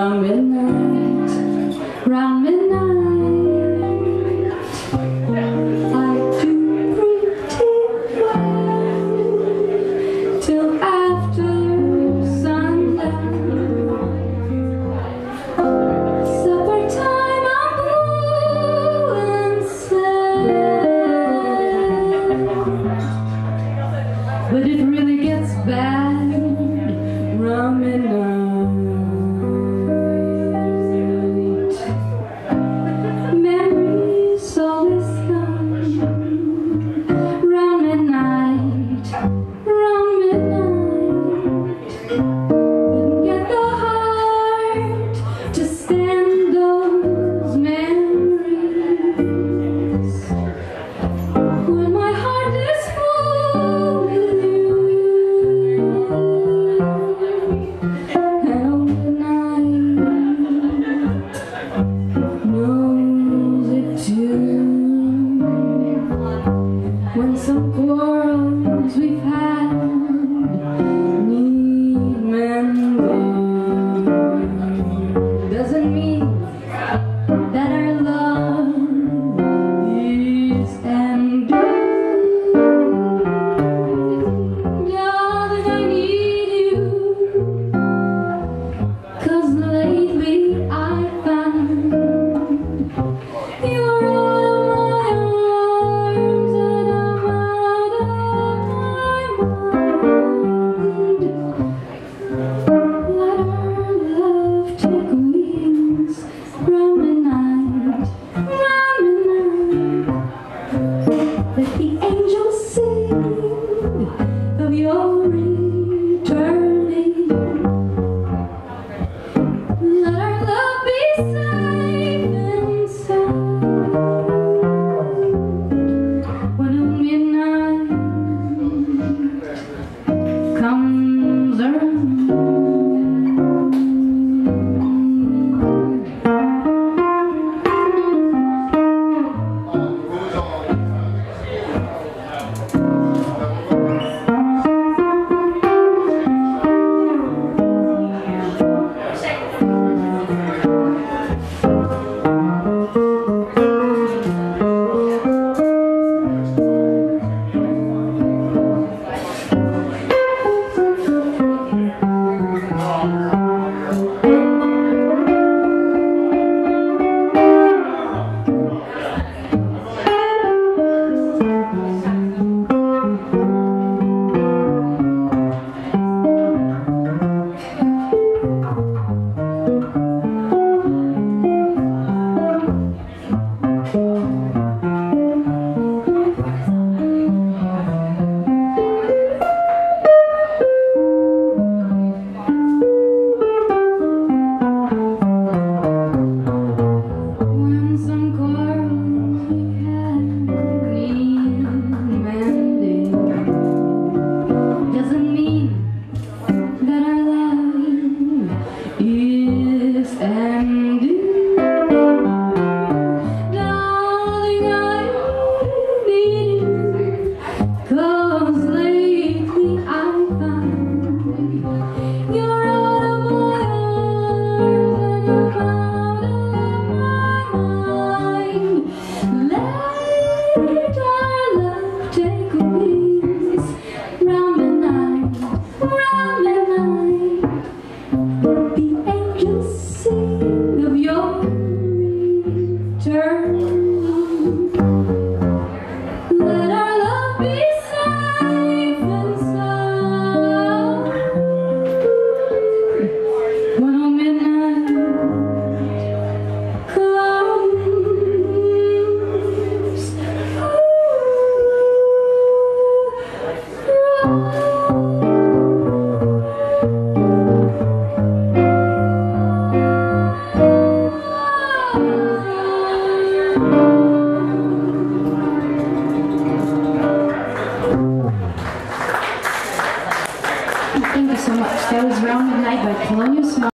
round midnight, round midnight, I do pretty well till after sundown. Supper time, I'm blue and sad, but it really gets bad round midnight. Memories always come round midnight, round midnight. Couldn't get the heart to stand those memories. When my heart is full with you, when some quarrels we've had need mending, doesn't mean that our love is ending. Darling, I need you, 'cause lately I found you're let the angels sing of your returning. Let our love be safe and sound. When midnight comes around, let our love be safe and sound. When midnight comes, thank you so much. That was Round Midnight by Thelonious Monk.